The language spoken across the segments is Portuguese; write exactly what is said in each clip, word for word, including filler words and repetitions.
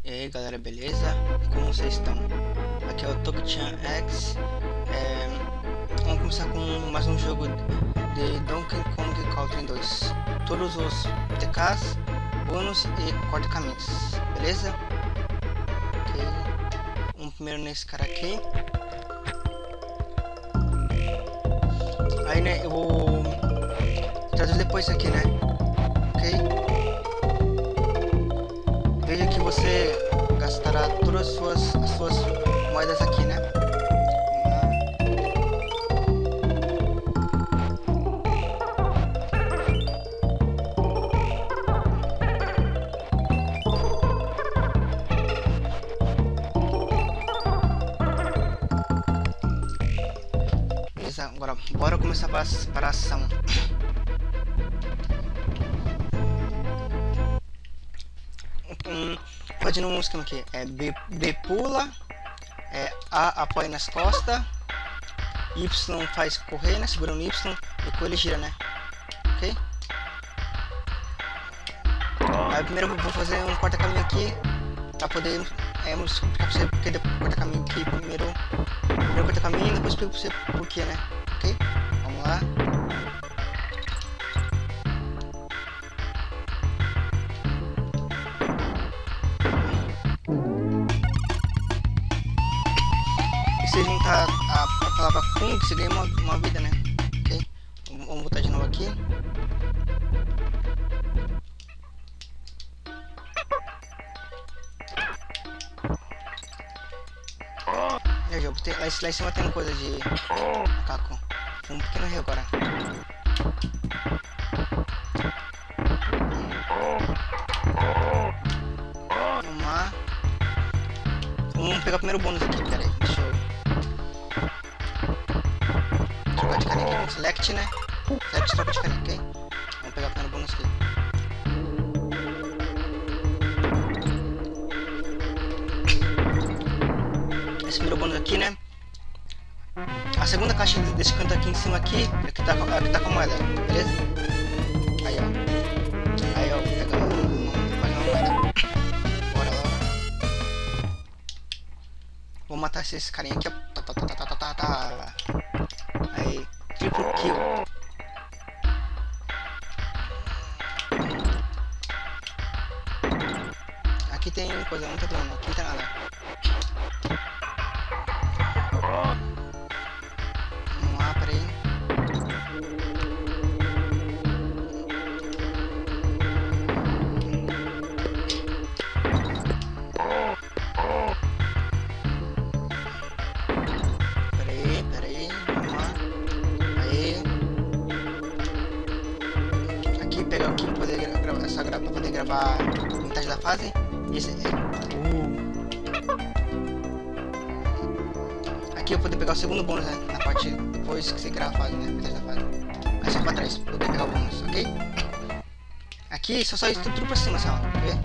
E aí galera, beleza? Como vocês estão? Aqui é o Tokchan X. É... Vamos começar com mais um jogo de Donkey Kong Country dois. Todos os T Ks, bônus e corta-caminhos, beleza? Ok. Vamos primeiro nesse cara aqui. Aí né, eu vou traduzir depois isso aqui, né? Ok? Veja que você gastará todas as suas, as suas moedas aqui, né? Beleza, agora bora começar para, para a ação. Um, pode ir no esquema aqui, é B, B pula, é, A apoia nas costas, Y faz correr, né, segurando Y e o ele gira, né, ok? Aí primeiro eu vou fazer um corta-caminho aqui, pra poder, é, eu vou explicar pra você porque depois corta-caminho aqui, primeiro, primeiro corta-caminho, depois explico pra você porquê, né, ok? Vamos lá. Se juntar a, a palavra Kung, você ganha uma, uma vida, né? Ok? Vamos botar de novo aqui. É, jogo. Tem, lá, lá em cima tem coisa de macaco. Um pequeno rio agora. Vamos lá. Vamos pegar o primeiro bônus aqui, peraí. Deixa eu trocar de carinha aqui com select, né? Select, troca de carinha, ok? Vamos pegar o primeiro bônus aqui. Esse primeiro bônus aqui, né? A segunda caixa desse canto aqui em cima aqui, é que tá, é que tá com a moeda, beleza? Aí, ó. Aí, ó, vou pegar uma, uma moeda. Bora lá. Vou matar esses carinha aqui, ó. Tá, tá, tá, tá, tá, tá, tá. Aí, triple kill. Aqui tem coisa, não tá vendo, aqui não tem nada. Vamos lá, peraí. Peraí, peraí, vamos lá. Aí. Aqui, pegar aqui pra poder gravar essa grava pra poder gravar metade da fase. Esse é. Uh. Aqui eu poder pegar o segundo bônus, né? Na parte depois que você grava a fase, né? Metade da fase. Aí só pra trás, pra poder pegar o bônus, ok? Aqui só só isso tudo, tudo pra cima, assim, ó. Quer ver?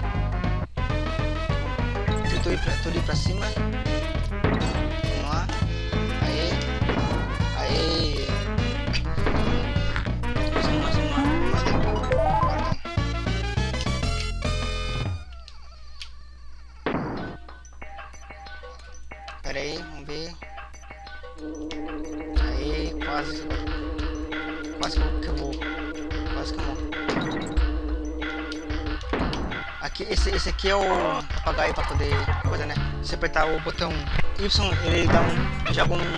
Tudo ir pra, tudo ir pra cima. Vamos lá. Aê. Aê. Vamos lá, vamos lá. Bora. Pera aí, vamos ver. Aí, quase. Quase que eu vou. Quase que eu vou. Aqui, esse, esse aqui é o papagaio pra poder coisa, né? Se apertar o botão Y, ele dá um. joga um.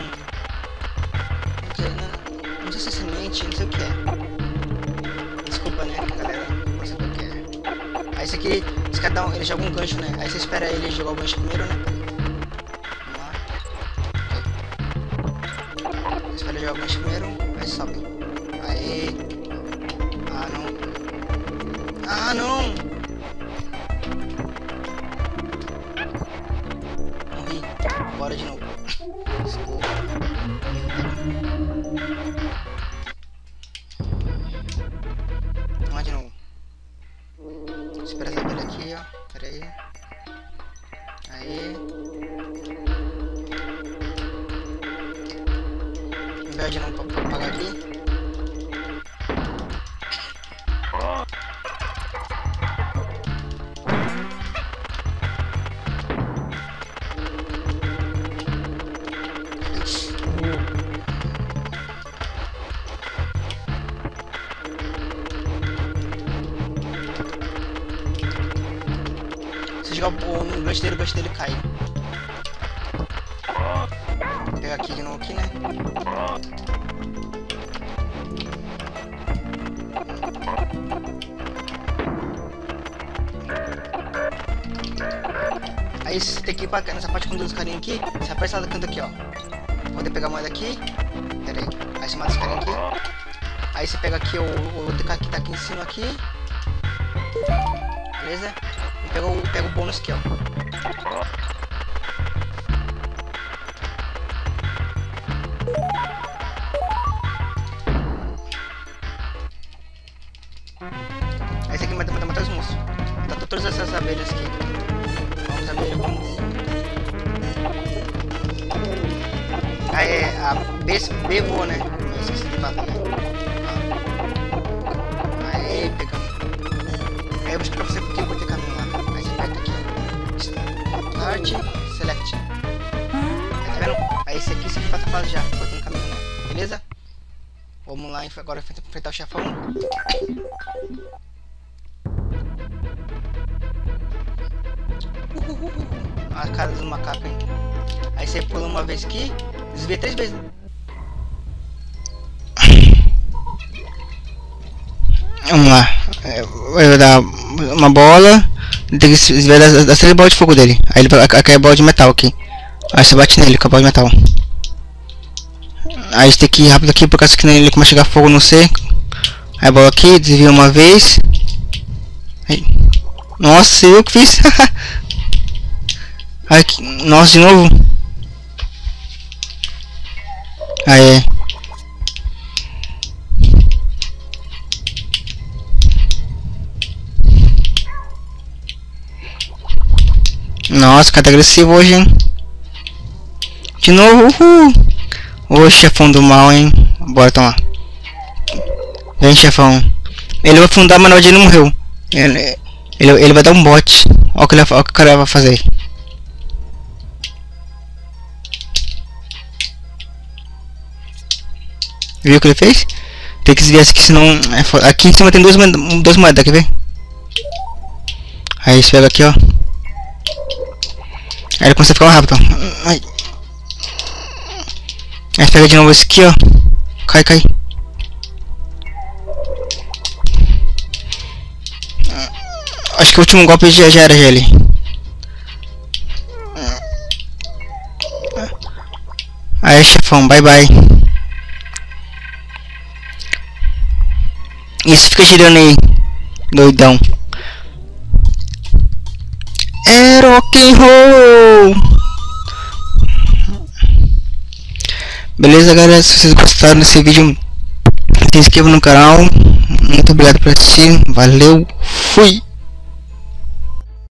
Não, não sei se é semente, não sei o que é. Desculpa, né, galera? Não sei o que é. Aí esse aqui, esse cara dá um, ele joga um gancho, né? Aí você espera ele jogar o gancho primeiro, né? Espera ele jogar o gancho primeiro, aí sobe. Aí. Ah não. Ah não! Morri. Bora de novo. Desculpa. Vamos lá de novo. Espera essa abelha aqui, ó. Pera aí. Aí. Vai de novo pra apagar aqui. jogar o, o gancho dele, o gancho dele cai. Vou pegar aqui de novo aqui, né? Aí você tem que ir pra, nessa parte com os carinha aqui, você aperta essa canto aqui, ó. Vou poder pegar a moeda aqui. Pera aí. Aí você mata esse carinha aqui. Aí você pega aqui o, o outro cara que tá aqui em cima aqui. Beleza? E pega o, pega o bônus aqui, ó. Aí esse aqui mata, mata, mata os monstros. Tá todas essas abelhas aqui. Vamos abelhas, vamos. Aí é a B, B voa, né? Eu esqueci de batalha. Aí pegamos. Aí eu vou explicar pra você porque eu vou ter caminho lá. Aí você aperta aqui, ó. Start, Select. Aí tá vendo? Aí esse aqui você vai estar fase já, botando caminho lá. Beleza? Vamos lá agora enfrentar o chefão. A cara dos macacos, hein? Aí você pula uma vez aqui, desvia três vezes. Vamos lá. Vai dar uma bola. Tem que desviar das, das três bolas de fogo dele. Aí ele vai cair a bola de metal aqui. Aí você bate nele com a bola de metal. Aí você tem que ir rápido aqui, por causa que ele começa a chegar fogo no C. Aí a bola aqui, desvia uma vez. Aí. Nossa, eu que fiz. Ai, que... Nossa, de novo. Aí. Nossa, cara, tá agressivo hoje, hein? De novo, uhul. Ô, chefão do mal, hein? Bora tomar. Vem, chefão. Ele vai afundar, mas na verdade ele morreu. Ele, ele, ele vai dar um bote. Olha o que, ele, olha o que o cara vai fazer. Viu o que ele fez? Tem que desviar aqui, senão... É, aqui em cima tem duas, duas moedas, quer ver? Aí você pega aqui, ó. Aí ele consegue ficar mais rápido, ó. Ai. Aí você pega de novo esse aqui, ó. Cai, cai. Acho que o último golpe já, já era já ele. Aí, chefão, bye bye. Isso, fica girando aí, doidão. É rock and roll. Beleza, galera? Se vocês gostaram desse vídeo, se inscreva no canal. Muito obrigado por assistir. Valeu, fui.